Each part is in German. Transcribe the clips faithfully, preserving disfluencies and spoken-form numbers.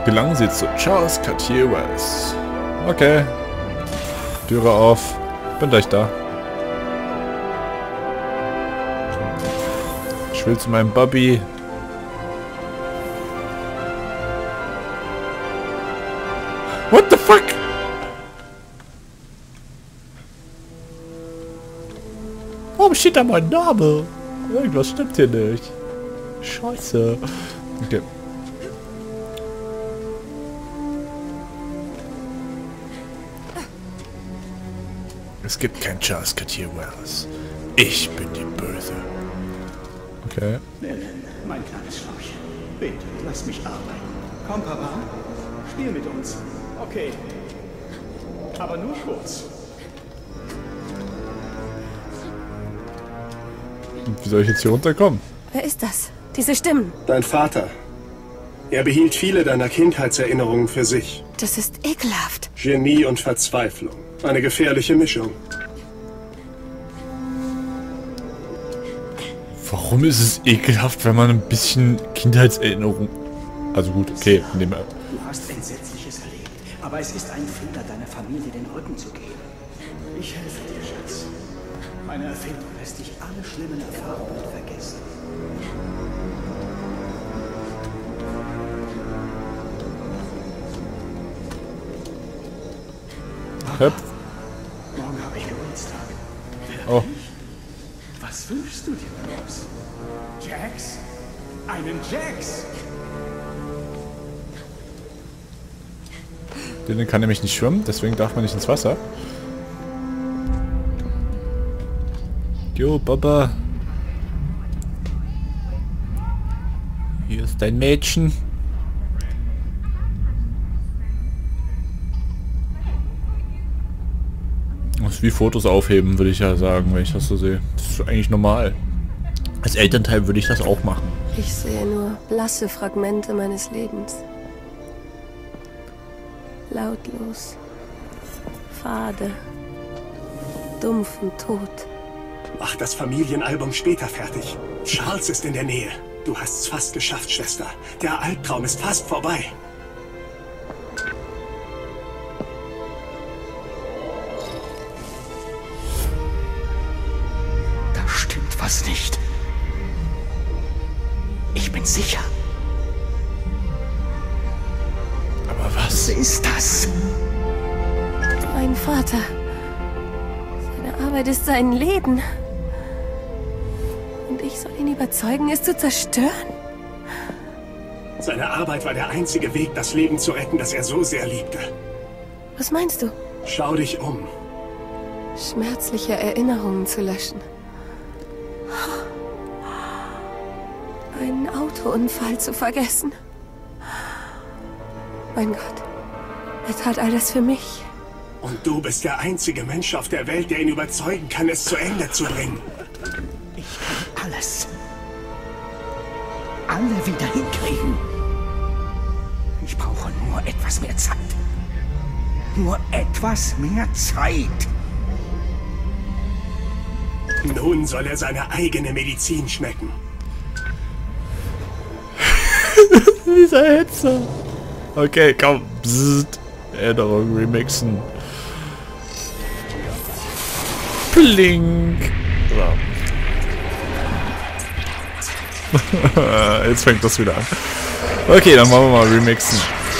Gelangen Sie zu Charles Cartier Wells. Okay. Türe auf. Bin gleich da. Ich will zu meinem Bobby. What the fuck? Warum steht da mein Name? Irgendwas stimmt hier nicht. Scheiße. Okay. Es gibt kein Charles Cartier Wells. Ich bin die Böse. Okay. Ellen, mein kleines Schläuchchen. Bitte, lass mich arbeiten. Komm, Papa. Spiel mit uns. Okay. Aber nur kurz. Und wie soll ich jetzt hier runterkommen? Wer ist das? Diese Stimmen. Dein Vater. Er behielt viele deiner Kindheitserinnerungen für sich. Das ist ekelhaft. Genie und Verzweiflung. Eine gefährliche Mischung. Warum ist es ekelhaft, wenn man ein bisschen Kindheitserinnerung... Also gut, okay. Nehmen wir. Du hast Entsetzliches erlebt, aber es ist ein Fehler, deiner Familie den Rücken zu geben. Ich helfe dir, Schatz. Meine Erfindung lässt dich alle schlimmen Erfahrungen vergessen. Hep. Morgen habe ich Geburtstag. Oh. Was wünschst du dir, Rose? Jax? Einen Jax? Den kann nämlich nicht schwimmen, deswegen darf man nicht ins Wasser. Jo, Baba. Hier ist dein Mädchen. Das ist wie Fotos aufheben, würde ich ja sagen, wenn ich das so sehe. Das ist eigentlich normal. Als Elternteil würde ich das auch machen. Ich sehe nur blasse Fragmente meines Lebens. Lautlos. Fade. Dumpf und tot. Mach das Familienalbum später fertig. Charles ist in der Nähe. Du hast's fast geschafft, Schwester. Der Albtraum ist fast vorbei. Da stimmt was nicht. Ich bin sicher. Aber was? Was ist das? Mein Vater. Seine Arbeit ist sein Leben. Und ich soll ihn überzeugen, es zu zerstören? Seine Arbeit war der einzige Weg, das Leben zu retten, das er so sehr liebte. Was meinst du? Schau dich um. Schmerzliche Erinnerungen zu löschen. Einen Autounfall zu vergessen. Mein Gott, er tat all das für mich. Und du bist der einzige Mensch auf der Welt, der ihn überzeugen kann, es zu Ende zu bringen. Ich kann alles. Alle wieder hinkriegen. Ich brauche nur etwas mehr Zeit. Nur etwas mehr Zeit. Nun soll er seine eigene Medizin schmecken. Dieser Hitze. Okay, komm. Bzzzt. Erinnerung remixen. Plink. So. Jetzt fängt das wieder an. Okay, dann machen wir mal remixen.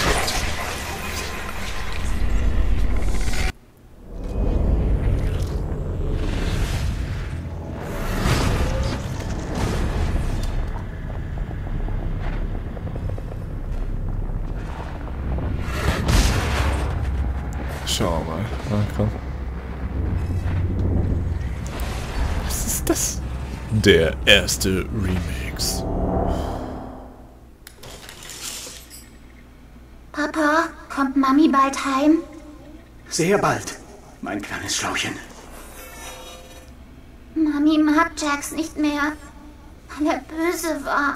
Schau mal. Na, komm. Was ist das? Der erste Remix. Papa, kommt Mami bald heim? Sehr bald, mein kleines Schlauchen. Mami mag Jax nicht mehr, weil er böse war.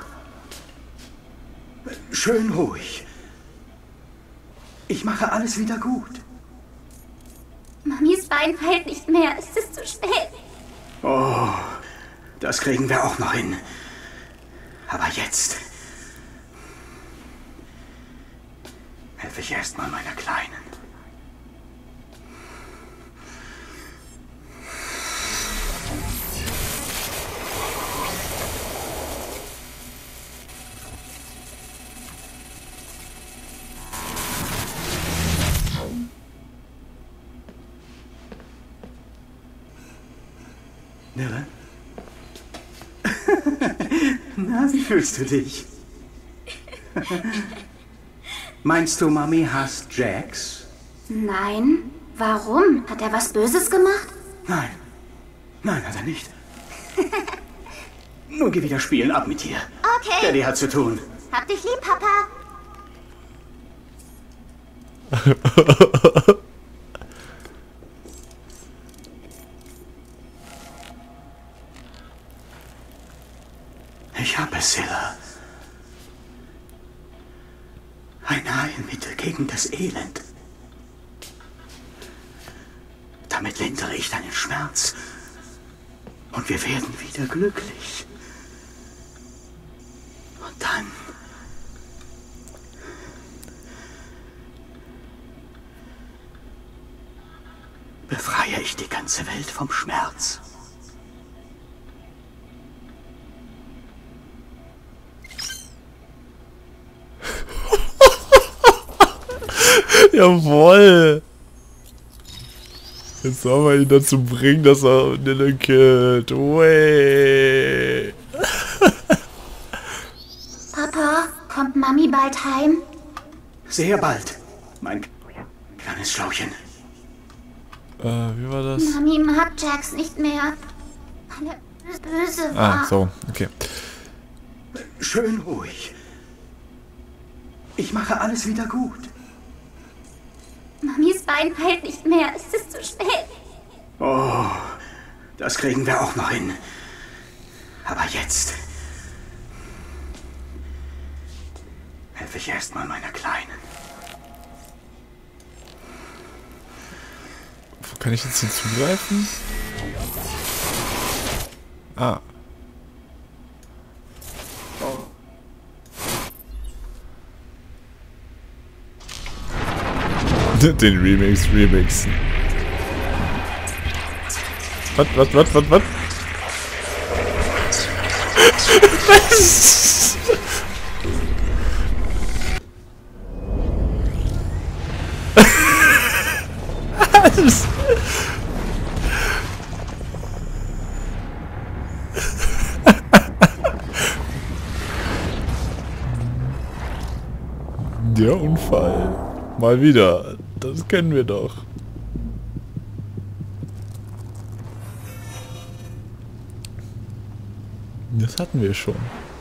Schön ruhig. Ich mache alles wieder gut. Mamis Bein heilt nicht mehr, es ist zu spät. Oh, das kriegen wir auch noch hin. Aber jetzt... helfe ich erstmal meiner Kleinen. Dylan? Na, wie fühlst du dich? Meinst du, Mami hasst Jax? Nein. Warum? Hat er was Böses gemacht? Nein. Nein, hat er nicht. Nun geh wieder spielen, ab mit dir. Okay. Daddy hat zu tun. Hab dich lieb, Papa. Ich habe Scylla. Ein Heilmittel gegen das Elend. Damit lindere ich deinen Schmerz. Und wir werden wieder glücklich. Und dann... befreie ich die ganze Welt vom Schmerz. Jawohl! Jetzt sollen wir ihn dazu bringen, dass er Dylan killt. Way. Papa, kommt Mami bald heim? Sehr bald, mein kleines Schlauchen. Äh, wie war das? Mami mag Jax nicht mehr. Weil er böse war. Ah, so, okay. Schön ruhig. Ich mache alles wieder gut. Mamis Bein heilt nicht mehr. Es ist zu spät. Oh, das kriegen wir auch noch hin. Aber jetzt helfe ich erstmal meiner Kleinen. Wo kann ich jetzt hier zugreifen? Ah. Den Remix remixen. Was, was, was, was, was? Was? Der Unfall. Mal wieder. Das kennen wir doch. Das hatten wir schon.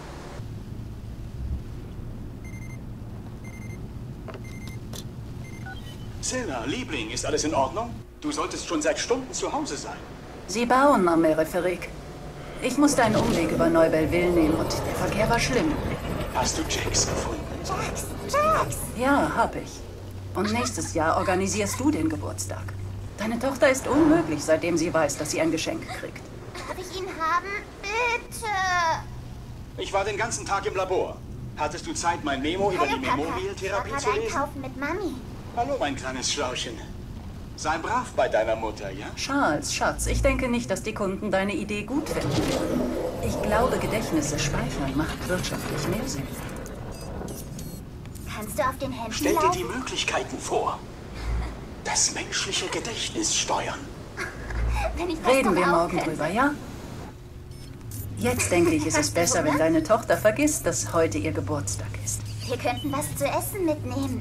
Scylla, Liebling, ist alles in Ordnung? Du solltest schon seit Stunden zu Hause sein. Sie bauen am Mereferik. Ich musste einen Umweg über Neubellville nehmen und der Verkehr war schlimm. Hast du Jax gefunden? Jax, Jax. Ja, hab ich. Und nächstes Jahr organisierst du den Geburtstag. Deine Tochter ist unmöglich, seitdem sie weiß, dass sie ein Geschenk kriegt. Darf ich ihn haben? Bitte. Ich war den ganzen Tag im Labor. Hattest du Zeit, mein Memo über Hallo, die Papa. Memorial-Therapie Ich war zu gerade lesen? einkaufen mit Mami. Hallo, mein kleines Schlauchen. Sei brav bei deiner Mutter, ja? Charles, Schatz, ich denke nicht, dass die Kunden deine Idee gut finden werden. Ich glaube, Gedächtnisse speichern macht wirtschaftlich mehr Sinn. Kannst du auf den Händen Stell dir laufen? die Möglichkeiten vor. Das menschliche Gedächtnis steuern. Wenn ich das Reden doch wir auch morgen könnte. drüber, ja? Jetzt denke ich, ist es besser, wenn deine Tochter vergisst, dass heute ihr Geburtstag ist. Wir könnten was zu essen mitnehmen.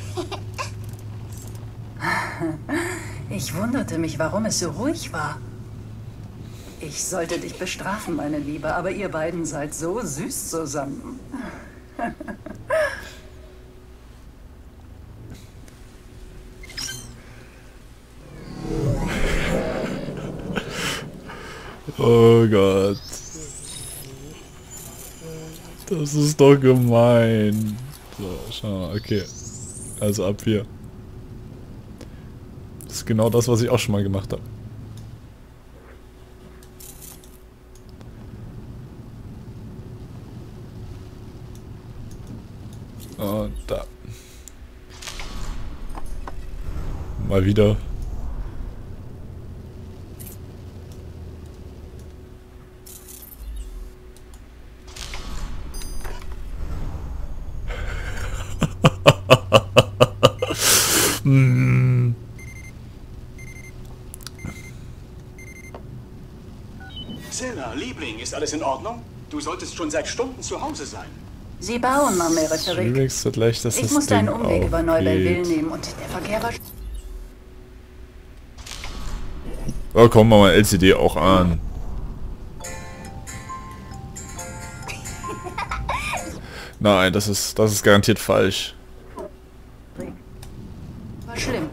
Ich wunderte mich, warum es so ruhig war. Ich sollte dich bestrafen, meine Liebe, aber ihr beiden seid so süß zusammen. Oh Gott. Das ist doch gemein. So, schau mal, okay. Also ab hier. Das ist genau das, was ich auch schon mal gemacht habe. Und da. Mal wieder. hm. Zilla, Liebling, ist alles in Ordnung? Du solltest schon seit Stunden zu Hause sein. Sie bauen, Mamereterik. Remix hat leicht, dass Ich das musste Ding einen Umweg über Neubellville aufgeht. nehmen und der Verkehr war... Oh, komm mal, L C D auch an. Nein, das ist, das ist garantiert falsch. War schlimm.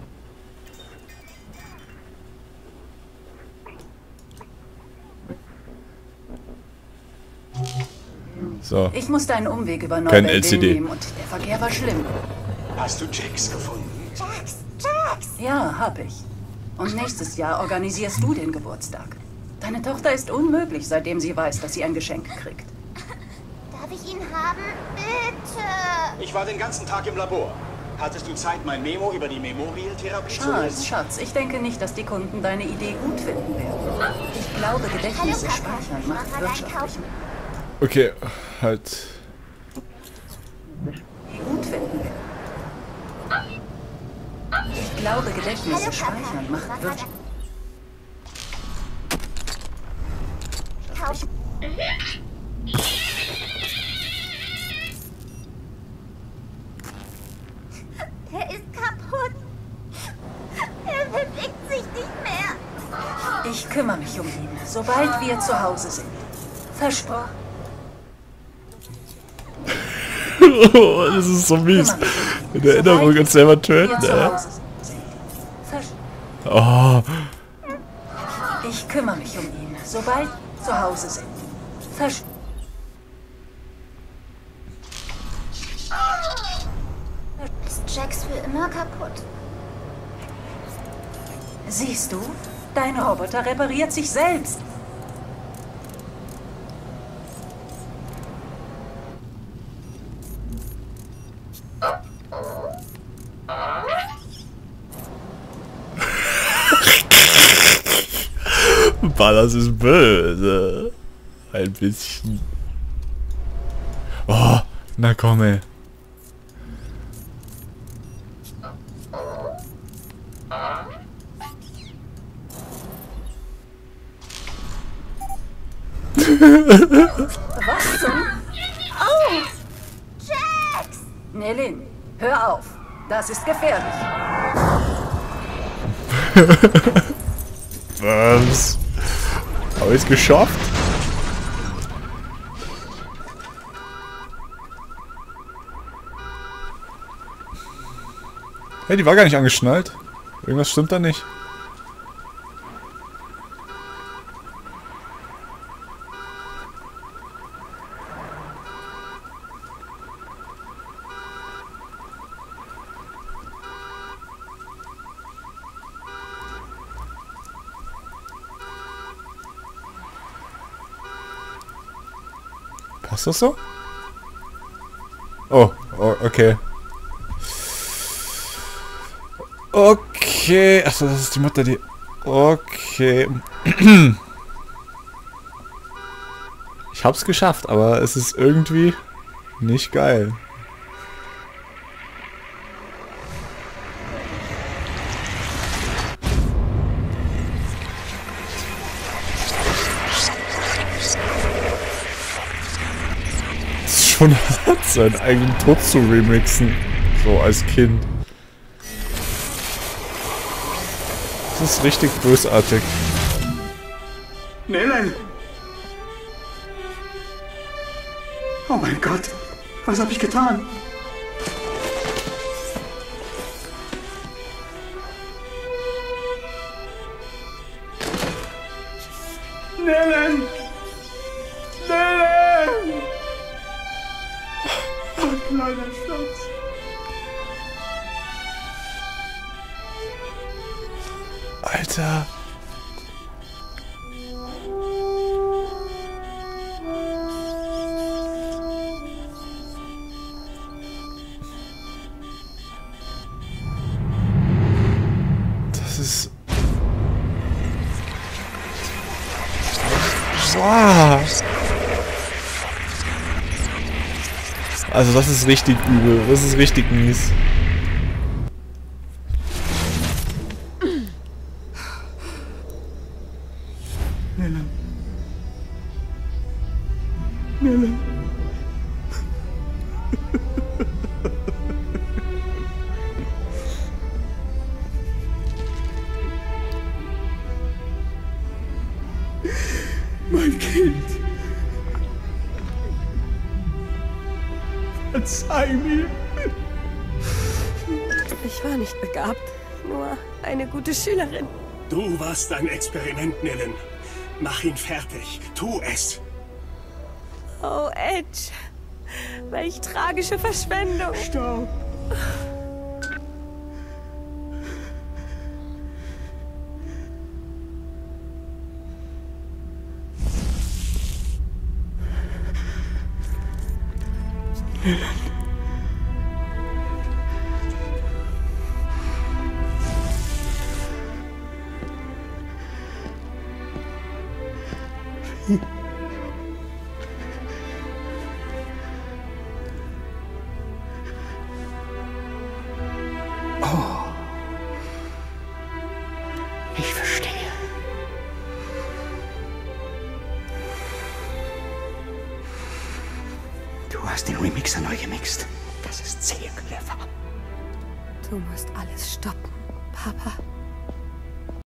So. Ich musste einen Umweg über Kein L C Neubellville D. nehmen und der Verkehr war schlimm. Hast du Jax gefunden? Jax, Jax! Ja, hab ich. Und nächstes Jahr organisierst du den Geburtstag. Deine Tochter ist unmöglich, seitdem sie weiß, dass sie ein Geschenk kriegt. Darf ich ihn haben? Bitte! Ich war den ganzen Tag im Labor. Hattest du Zeit, mein Memo über die Memorial-Therapie zu Charles, lesen? Schatz, ich denke nicht, dass die Kunden deine Idee gut finden werden. Ich glaube, Gedächtnisse Hallo, Papa. speichern macht Mach mal deinen wirtschaftlich Okay, halt. gut finden werden. Ich glaube, Gedächtnisse Hallo, Papa. speichern macht Mach mal wirtschaftlich. Kauf. Der ist kaputt. Er bewegt sich nicht mehr. Ich kümmere mich um ihn, sobald wir zu Hause sind. Versprochen. Oh, das ist so mies. In Erinnerung uns selber töten, Wir zu ne? Hause sind. Vers Oh. ich kümmere mich um ihn, sobald wir zu Hause sind. Vers Ist Jax für immer kaputt? Siehst du? Dein Roboter repariert sich selbst. Ballas ist böse. Ein bisschen. Oh, na komm, ey. Was zum... Oh! Jax! Nelin, hör auf. Das ist gefährlich. Was? Habe ich es geschafft? Hey, die war gar nicht angeschnallt. Irgendwas stimmt da nicht. Passt das so? Oh, oh, okay. Okay. Achso, das ist die Mutter, die... Okay. Ich hab's geschafft, aber es ist irgendwie nicht geil. Es ist schon hart, seinen eigenen Tod zu remixen. So als Kind. Das ist richtig bösartig. Nellen! Oh mein Gott, was habe ich getan? Nellen! Nellen! Oh, kleiner Schatz. Alter. Boah. Also das ist richtig übel. Das ist richtig mies. Nellen. Nellen. Mein Kind. Verzeih mir. Ich war nicht begabt, nur eine gute Schülerin. Du warst ein Experiment, Nellen. Mach ihn fertig. Tu es. Oh, Edge. Welch tragische Verschwendung. Staub. Oh. Ich verstehe. Du hast den Remixer neu gemixt. Das ist sehr clever. Du musst alles stoppen, Papa.